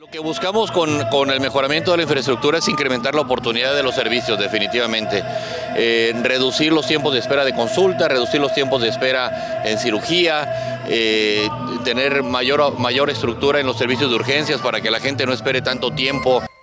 Lo que buscamos con el mejoramiento de la infraestructura es incrementar la oportunidad de los servicios, definitivamente. Reducir los tiempos de espera de consulta, reducir los tiempos de espera en cirugía, tener mayor estructura en los servicios de urgencias para que la gente no espere tanto tiempo.